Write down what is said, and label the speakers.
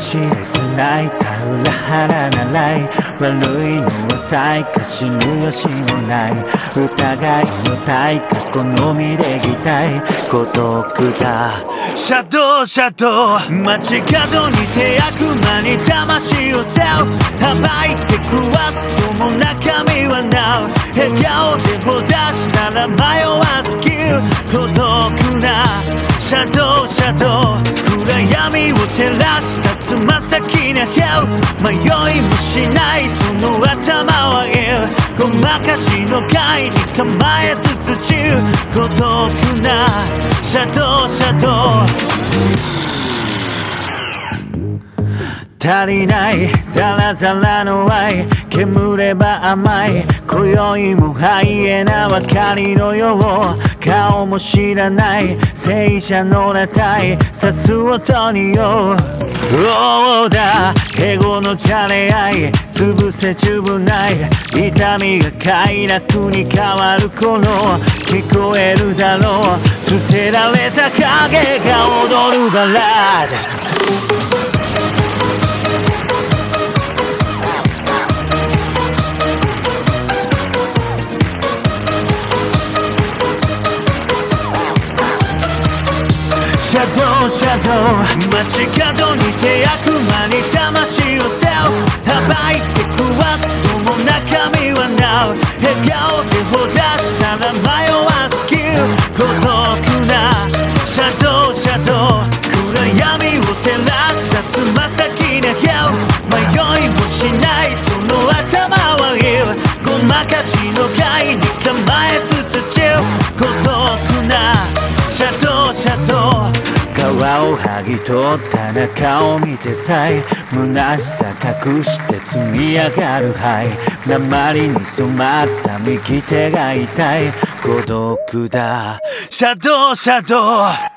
Speaker 1: しれつない田裏腹ならい悪いのは最下死ぬよしもない疑いの対価好みで擬態孤独だシャドウシャドウ街角にて悪魔に魂を背負う暴いて食わすとも中身はなう笑顔でほだしたら迷わず切る孤独なシャドウシャドウ暗闇を照らしたつま先な部屋迷いもしないその頭はごまかしの貝に構えつつ散る孤独なシャドウシャドウ足りないザラザラの愛煙れば甘い今宵もハイエナばかりのよう顔も知らない聖者の裸体刺す音によそうだエゴのじゃれ合い潰せジュブナイル痛みが快楽に変わる頃聞こえるだろう捨てられた影が踊るバラードシャドウシャドウ街角にて悪魔に魂を背負う暴いて食わすとも中身はなう笑顔でほだしたら迷わず切る孤独なシャドウシャドウ暗闇を照らしたつま先な部屋迷いもしないその頭はごまかしの貝に構えつつ散る孤独なシャドウシャドウ皮を剥ぎ取った中を見てさえ虚しさ隠して積み上がる灰鉛に染まった右手が痛い孤独だシャドウシャドウ